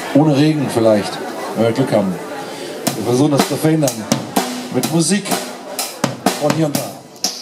Ohne Regen vielleicht, wenn wir Glück haben. Wir versuchen das zu verhindern. Mit Musik von hier und da.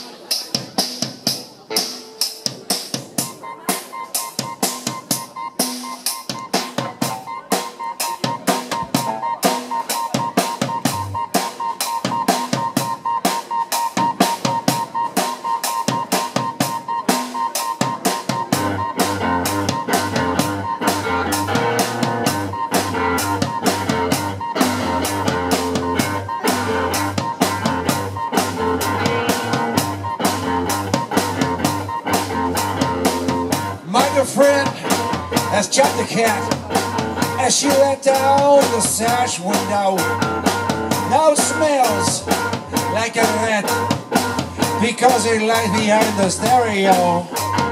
My friend has chopped the cat as she let down the sash window. Now it smells like a rat because it lies behind the stereo.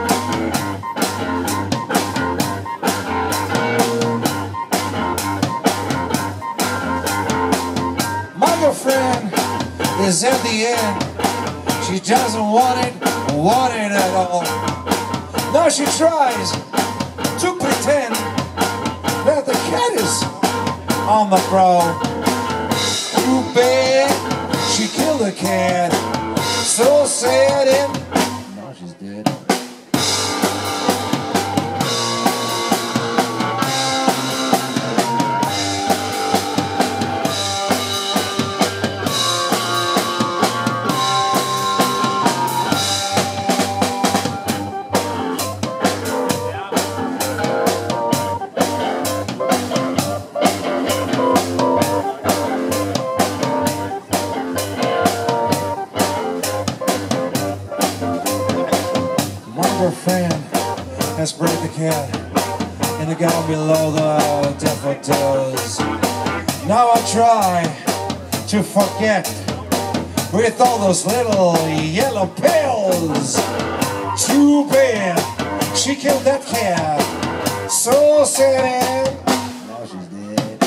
My girlfriend is at the end. She doesn't want it at all. Now she tries to pretend that the cat is on the prowl. Too bad she killed the cat. So sad and now she's dead. My friend has buried the cat in the ground below the daffodils. Now I try to forget with all those little yellow pills. Too bad she killed that cat. So sad. Now she's dead.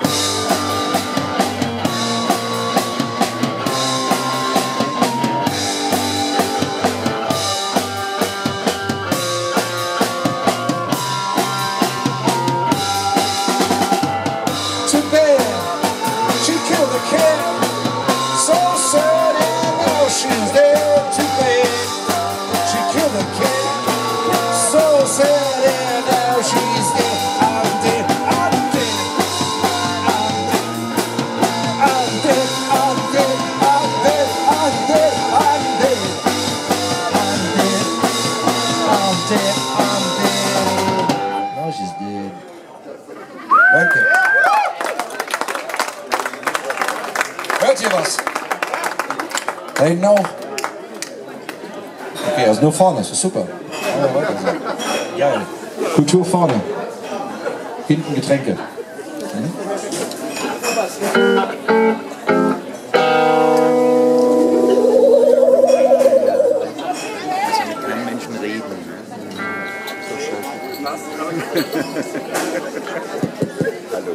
Too bad she killed the cat. So sad and now she's dead. Too bad she killed the cat. So sad and now she's dead. I'm dead. I'm dead. I'm dead. I'm dead. I'm dead. I'm dead. I'm dead. I'm dead. I'm dead. Now she's dead. Okay. Hört ihr was? Hey, no. Okay, also nur vorne, das ist super. Ja, weiter so. Geil. Kultur vorne. Hinten Getränke. Mit keinem Menschen reden. Hallo.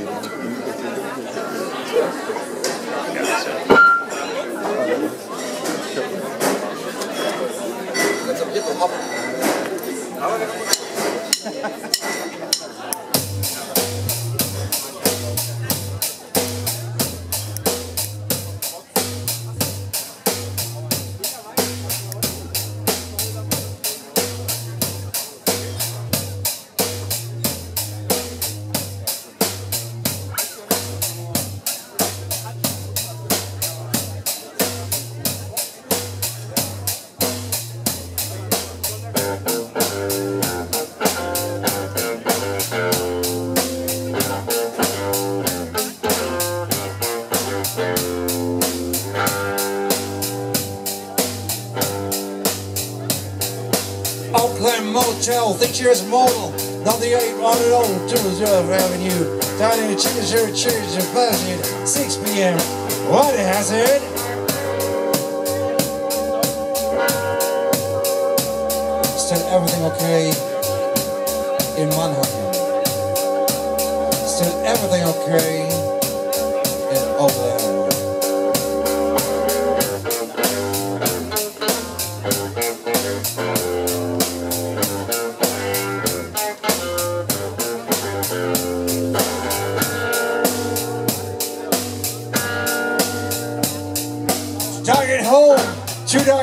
Oakland Motel, think you're a model. Down the 8 on it on 2nd Avenue. Down in the Chicken Shirt Church in Pleasant, 6 p.m. What a hazard! Still everything okay in Manhattan? Still everything okay in Oakland?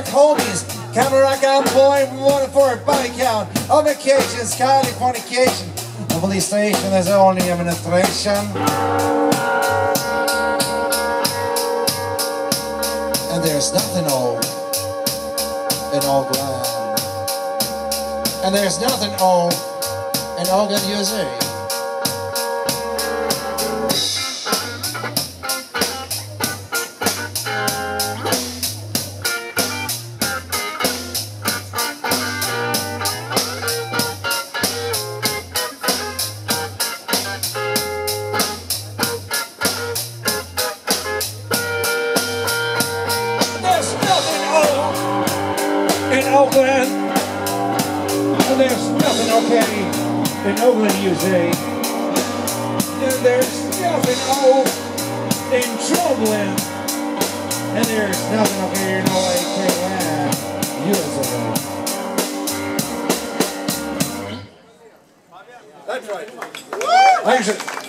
York homies, camera gun boy, one for a body count. On vacations, kindly fornication. The police station is only administration. And there's nothing old in Oakland. And there's nothing old in Oakland, USA. In Oakland, and there's nothing okay in Oakland, USA. And there's nothing old in Troubling, and there's nothing okay in OAKN, USA. That's right. Thanks.